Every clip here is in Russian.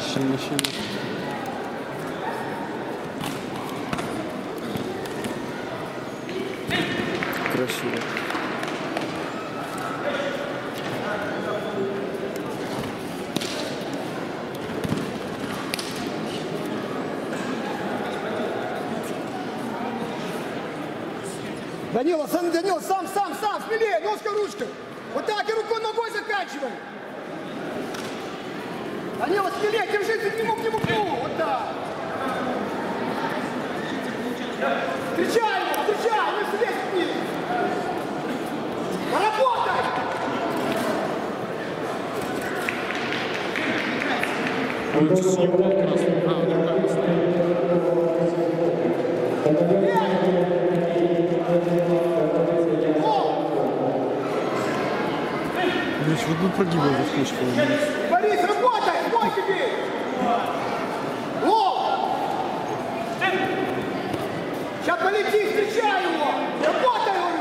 Сильно. Красиво. Данила, сам, смелее, ножка, ручка. Вот так, и рукой, ногой заканчивай. Данила, смелее, держись, к нему, вот так. Встречай его, не слезь к ним. Поработай. Он с него красный, вот бы прогибал в флешку. Борис, работай! Бой тебе! Сейчас полети, встречай его! Работай, говорю!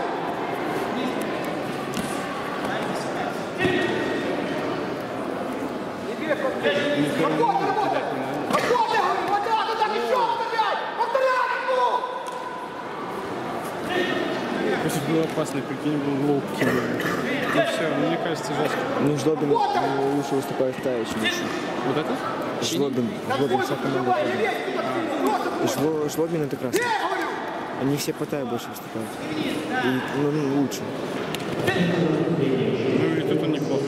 Не бег, работай! Работай, говорю! Вот так, еще опять! Повторяй ему! Если бы был опасный, прикинь, был лоу кинул. Ну все, мне кажется, жестко. Ну, Жлобин лучше выступает в тае, чем еще. Вот этот? Жлобин вся команда. Жлобин это красный. Они все по тае больше выступают. И, ну, лучше. Ну и тут он неплохо.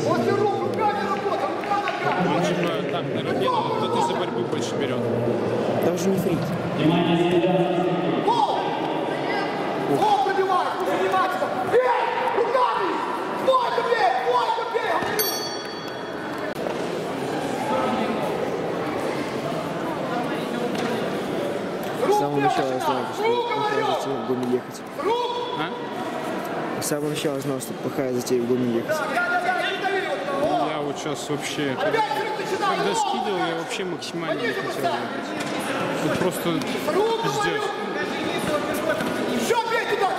Он типа так не рубит, но тут из-за борьбы больше берет. Там же не фрит. С самого начала я знал, что плохая затея в Гомель ехать. А? С самого начала я знал, что плохая затея в Гомель ехать. Я вот сейчас вообще, когда скидывал, я вообще максимально не хотел ехать. Тут просто пиздец. Еще бей туда,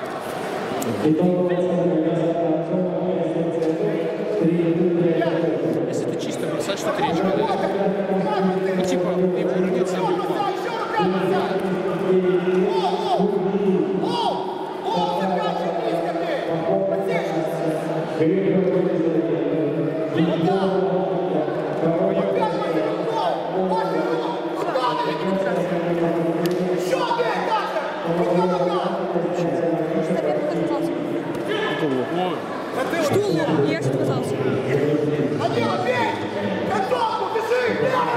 Если ты чисто бросаешь, что речка, да? Ну типа, ты уронился и упал. Что лом? Я же отказался. Данила, бей! Концовку, бежи!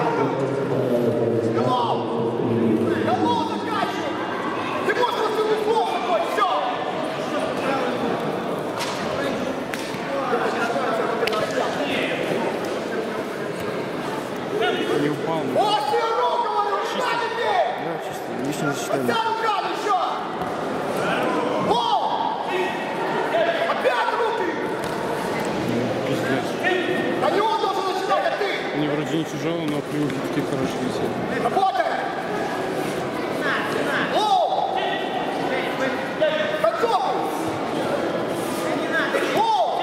Голов заканчивай! Ты можешь просто выплох такой, все! Не упал. Острый руку, говорю, руками бей! Да, чисто, лишнее сочетание. Вся руками еще! Опять руки! Пиздец. Да не он должен начинать, а ты! Мне вроде не тяжело, но плюхи такие хорошие висят. Работай! Лоу! Концовку! Лоу!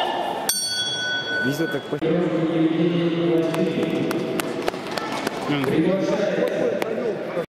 Видел, как по... Не, ну,